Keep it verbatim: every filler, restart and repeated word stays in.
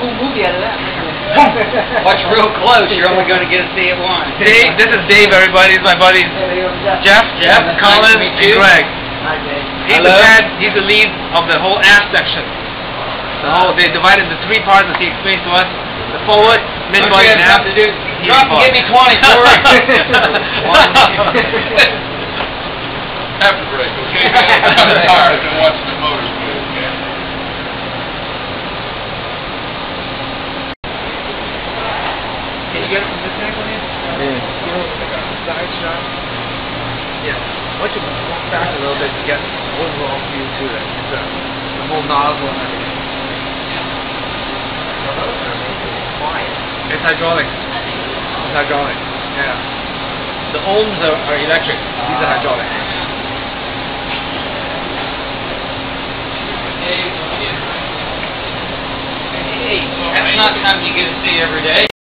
cool movie out of that. Watch real close, you're only going to get to see it once. Dave, this is Dave, everybody. He's my buddies. Jeff, Jeff, Colin, nice and Greg. Hi, Dave. He's Hello. the head, he's the lead of the whole ass section. The whole, they divided into three parts as he explained to us. The forward, mid body, and ass. to do. Easy Drop and part. give me twenty, Corey. Have a break, okay? I'm tired. I've been watching the motors move, okay? Can you get it from this angle here? Yeah. You know, like a side shot? Yeah. Once you walk back a little bit, you get overall view to it. It's a, the whole nozzle and everything. It's hydraulic. It's hydraulic. Yeah. The ohms are, are electric. These are hydraulic. Hey, that's not something you get to see every day.